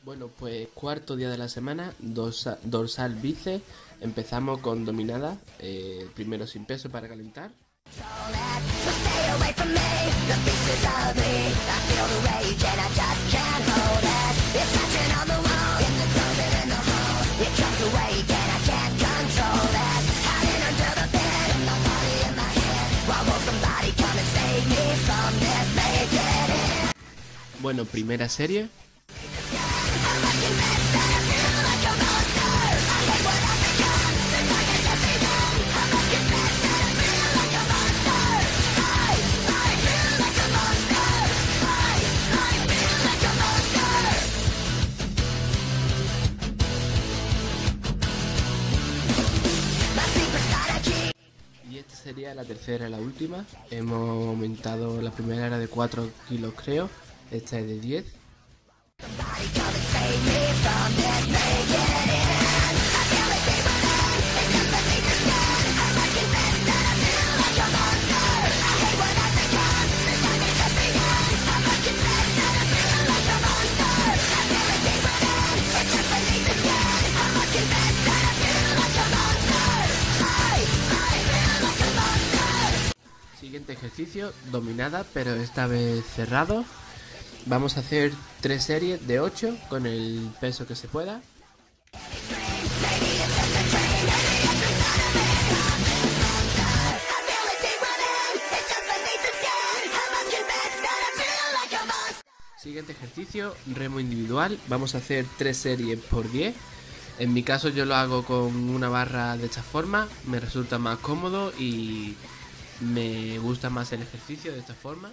Bueno, pues cuarto día de la semana, dorsal bíceps. Empezamos con dominada, primero sin peso para calentar. Bueno, primera serie. Y esta sería la tercera y la última. Hemos aumentado, la primera era de 4 kilos creo, esta es de 10. Siguiente ejercicio, dominada, pero esta vez cerrado. Vamos a hacer 3 series de 8 con el peso que se pueda. Siguiente ejercicio, remo individual. Vamos a hacer 3 series por 10. En mi caso yo lo hago con una barra de esta forma. Me resulta más cómodo y me gusta más el ejercicio de esta forma.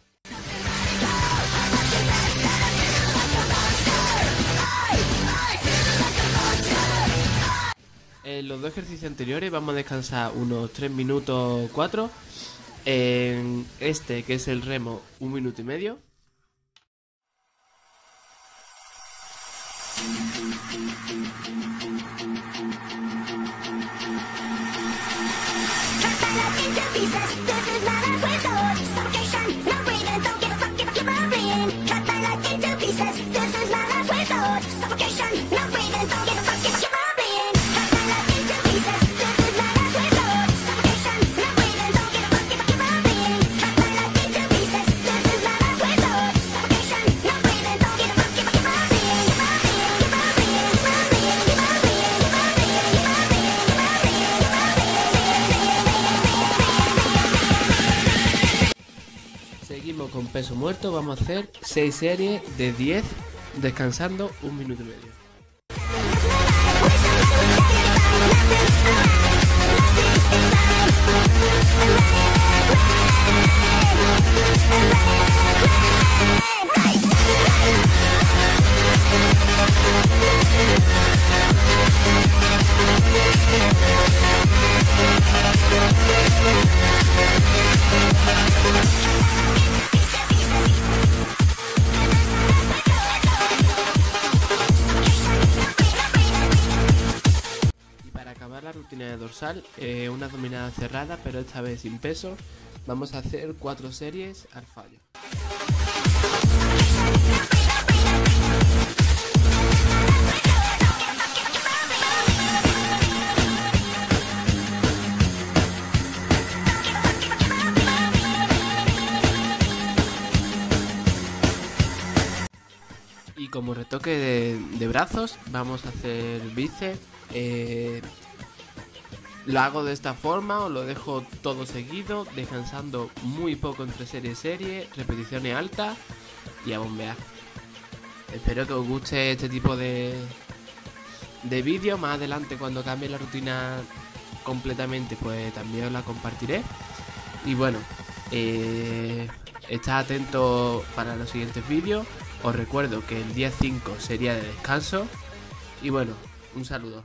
En los dos ejercicios anteriores vamos a descansar unos 3 minutos 4. En este, que es el remo, 1 minuto y medio. Seguimos con peso muerto, vamos a hacer 6 series de 10, descansando 1 minuto y medio. La rutina de dorsal, una dominada cerrada, pero esta vez sin peso. Vamos a hacer 4 series al fallo. Y como retoque de brazos, vamos a hacer bíceps. Lo hago de esta forma, o lo dejo todo seguido, descansando muy poco entre serie y serie, repeticiones altas y a bombear. Espero que os guste este tipo de vídeo. Más adelante, cuando cambie la rutina completamente, pues también os la compartiré. Y bueno, estad atentos para los siguientes vídeos. Os recuerdo que el día 5 sería de descanso. Y bueno, un saludo.